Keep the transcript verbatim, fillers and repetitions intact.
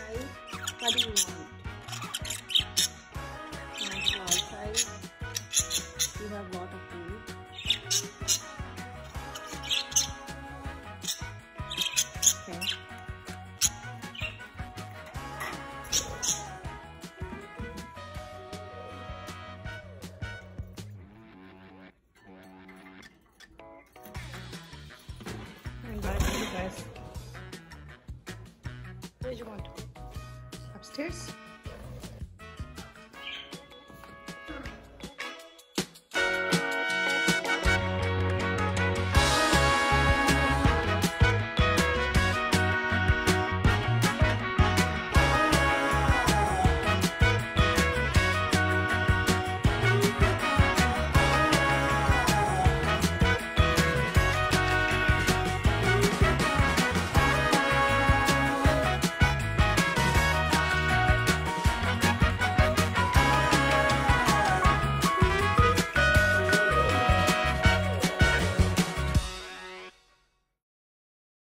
outside? What do you want? You want to go outside? You have lot of food. Okay. And back to you guys. Where do you want? Upstairs?